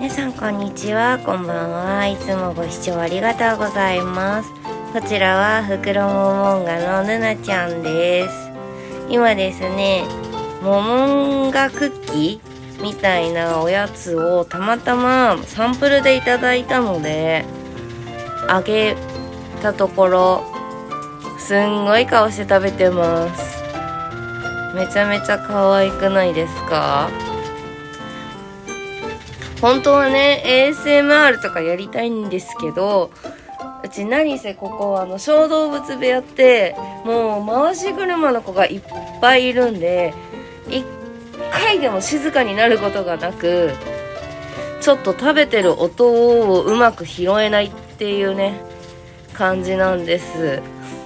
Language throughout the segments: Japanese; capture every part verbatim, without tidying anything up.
皆さんこんにちは、こんばんは。いつもご視聴ありがとうございます。こちらはフクロモモンガのぬなちゃんです。今ですね、モモンガクッキーみたいなおやつをたまたまサンプルでいただいたのであげたところ、すんごい顔して食べてます。めちゃめちゃ可愛くないですか？本当はね エーエスエムアール とかやりたいんですけど、うち何せここはあの小動物部屋ってもう回し車の子がいっぱいいるんで、一回でも静かになることがなく、ちょっと食べてる音をうまく拾えないっていうね感じなんです。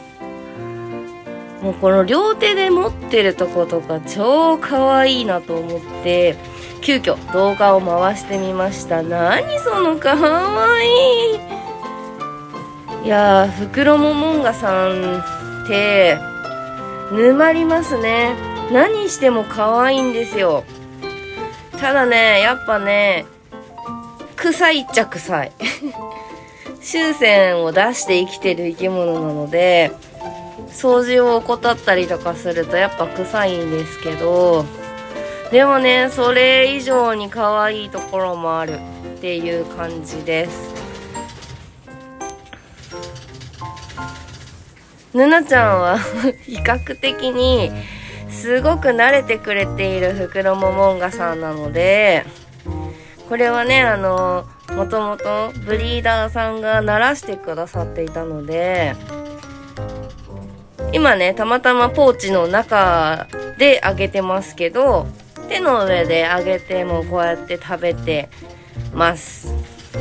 もうこの両手で持ってるとことか超可愛いなと思って急遽動画を回してみました。何その可愛い。いやー、フクロモモンガさんって沼りますね。何しても可愛いんですよ。ただね、やっぱね、臭いっちゃ臭い臭腺を出して生きてる生き物なので、掃除を怠ったりとかするとやっぱ臭いんですけど、でもね、それ以上に可愛いところもあるっていう感じです。ぬなちゃんは比較的にすごく慣れてくれているフクロモモンガさんなので、これはね、あのもともとブリーダーさんが慣らしてくださっていたので、今ねたまたまポーチの中であげてますけど、手の上であげてもこうやって食べてます。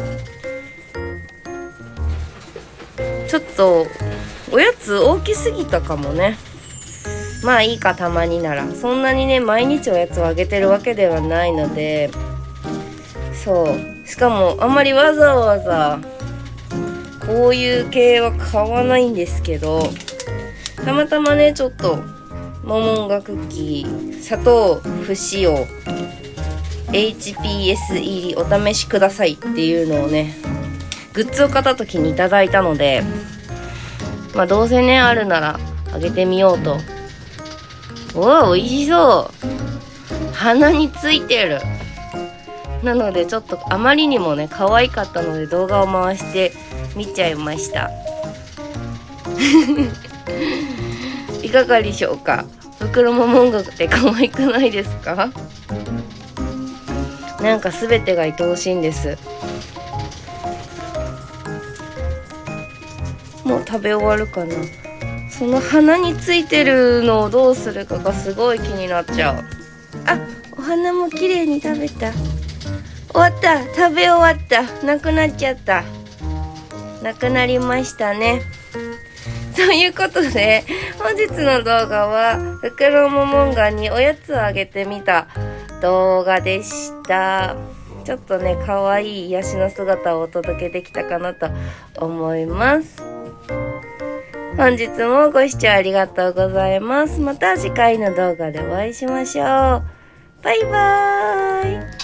ちょっとおやつ大きすぎたかもね。まあいいか、たまになら。そんなにね毎日おやつをあげてるわけではないので、そうしかもあんまりわざわざこういう系は買わないんですけど、たまたまねちょっとモモンガクッキー砂糖不使用 エイチピーエス 入りお試しくださいっていうのをねグッズを買った時にいただいたので、まあどうせねあるならあげてみようと。おお、美味しそう。鼻についてる。なのでちょっとあまりにもね可愛かったので動画を回して見ちゃいましたいかがでしょうか？フクロモモンガって可愛くないですか？なんか全てが愛おしいんです。もう食べ終わるかな。その鼻についてるのをどうするかがすごい気になっちゃう。あ、お花も綺麗に食べた。終わった。食べ終わった。なくなっちゃった。なくなりましたね。ということで本日の動画はフクロモモンガにおやつをあげてみた動画でした。ちょっとね可愛い癒しの姿をお届けできたかなと思います。本日もご視聴ありがとうございます。また次回の動画でお会いしましょう。バイバーイ。